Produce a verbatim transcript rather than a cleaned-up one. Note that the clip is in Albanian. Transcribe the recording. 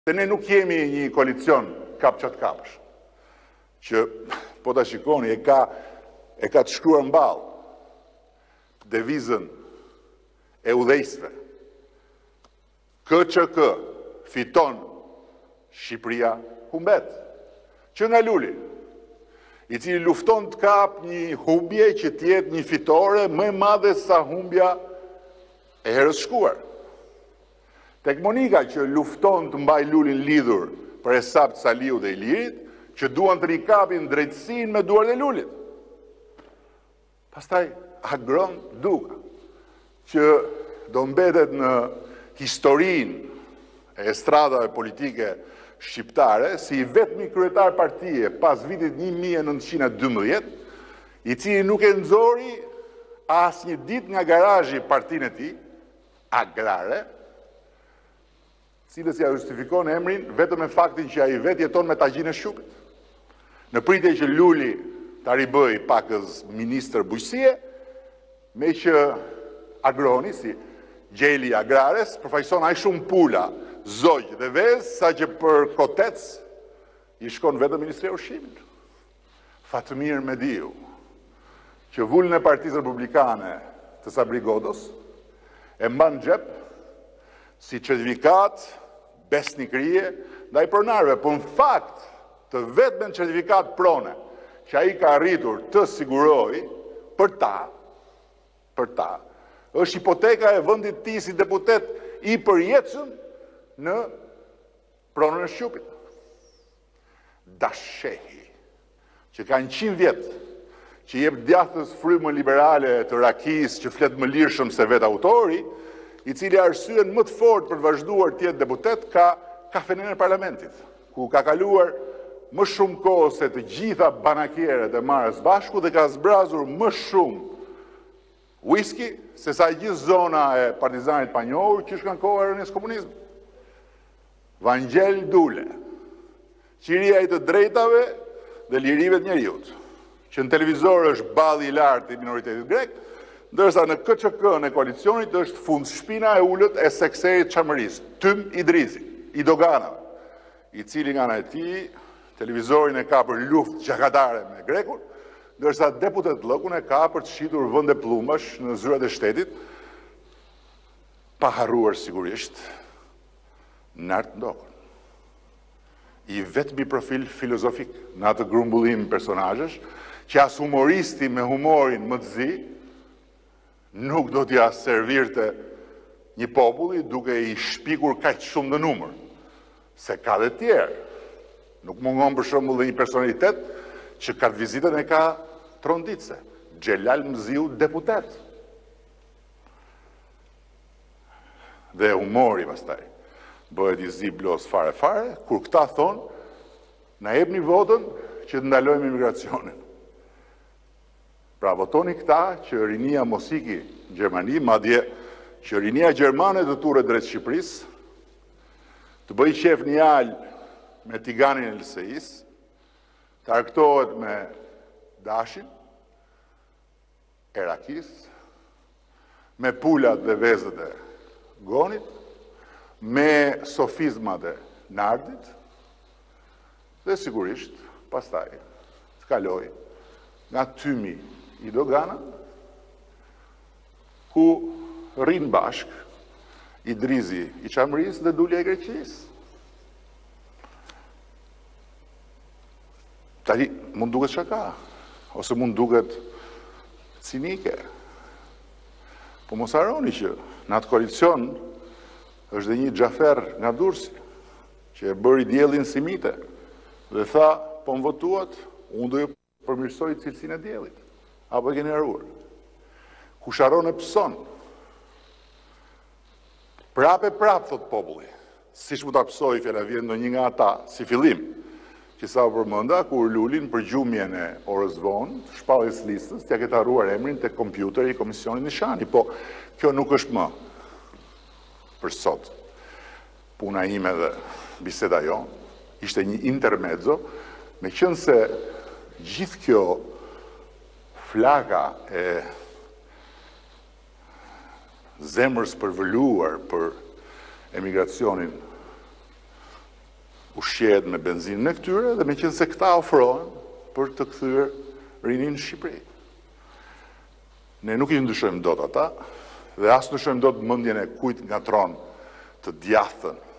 Se ne nuk jemi një koalicion kap qatë kapësh, që po ta shikoni e ka, e ka të shkruar mballë devizën e udhëheqësve. K Q K fiton, Shqipëria humbet. Që nga Luli, i cili lufton të kap një humbje që tjetë një fitore më e madhe sa humbja e herës shkuar. Tek Monika që lufton të mbaj Lulin lidhur për Esap Saliu dhe Ilirit, që duan të rikapin drejtësinë me duart e Lulit. Pastaj Agron Duka, që do mbetet në historinë e estradave politike shqiptare, si i vetmi kryetar partije pas vitit një mijë e nëntëqind e dymbëdhjetë, i cili nuk e nxori as një ditë nga garazhi partinë e tij, agrare, cilës ja justifikon emrin vetëm me faktin që ai vetë jeton me tagjinë e Shqupit. Në pritje që Luli ta ribëj pakës ministër bujqësie, me që Agroni, si gjeli agrares, përfaqëson aq shumë pula, zogj dhe vezë, sa që për kotec i shkon vetëm Ministria e Ushqimit. Fatmir Mediu, që vullën e Partisë Republikane të Sabri Godos, e mban në xhep si certifikat besnikërie ndaj pronarëve, por në fakt të vetmen certifikat prone që ai ka arritur të sigurojë për ta, për ta, është hipoteka e vendit të tij si deputet i përjetshëm në pronën e Shqupit. Dashehi, që ka njëqind vjet, që jep djathtës frymën liberale të Rakis, që flet më lirshëm se vet autori, i cili arsyen më të fortë për të vazhduar të jetë deputet, ka kafenen e parlamentit, ku ka kaluar më shumë kohë se të gjitha banakierët e marrës bashku dhe ka zbrazur më shumë whisky se sa gjithë zona e partizanit panjohur që shkan kohë e rënies komunizmit. Vangjel Dule, qiria i të drejtave dhe lirive të njerëzit, që në televizor është balli i lartë i minoritetit grek, ndërsa në K Q K në koalicionit është fund shpina e ullët e sekserit Çamëris, Tym Idrizi, i doganave, i cili nga në e ti televizorin e ka për luft gjakatare me grekun, ndërsa deputet lëkun e ka për të shitur vënde plumbash në zyrat e shtetit, pa harruar sigurisht, Nart Ndokën. I vetmi profil filozofik në atë grumbullim personazhesh, që as humoristi me humorin më të zi, nuk do t'ja servirte një populli duke i shpikur kaq shumë në numër, se ka dhe tjerë. Nuk mungon për shembull dhe një personalitet që ka vizitën e ka Tronditse, Xhelal Mziu, deputet. Dhe humori pastaj bëhet i zi blos fare fare, kur këta thonë, na jepni votën që të ndalojmë imigracionin. Pra votoni këta që rinia mos iki në Gjermani, madje që rinia gjermane të turret drejt Shqipërisë, të bëj qef një alë me Tiganin e L S I-s, të arktohet me Dashin, Erakis, me pulat dhe vezët e Gonit, me sofizmat e Nardit, dhe sigurisht, pastaj, të kaloj nga Tymi i Dogana, ku rrinë bashk Idrizi i Çamërisë dhe Dulja i Greqisë. Tani mund duket shaka, ose mund duket cinike. Po mos harroni që në atë koalicion është dhe një Xhafer nga Durrësi, që e bëri diellin simite dhe tha, po më votuat, unë do ju përmirësoj cilësinë e diellit. Apo e keni harruar? Kush harron e pëson. Prap e prap, thot populli. Siç mund ta pësoj fjala vjen ndonjë nga ata, si fillim, që sa u përmenda, kur Lulin për gjumjen e orës vonë, shpalljes listës, t'ja ketë harruar emrin te kompjuteri i Komisionit Nishani. Po, kjo nuk është më për sot. Puna ime dhe biseda jonë ishte një intermezzo, me qënë se gjithë kjo flaka e zemrës përvëluar për emigracionin ushqehet me benzinë në këtyre dhe me qenë se këta ofrohen për të kthyer rinin në Shqipëri. Ne nuk i ndryshojmë dot ata dhe as ndryshojmë dot mendjen e kujt ngatron të djathtën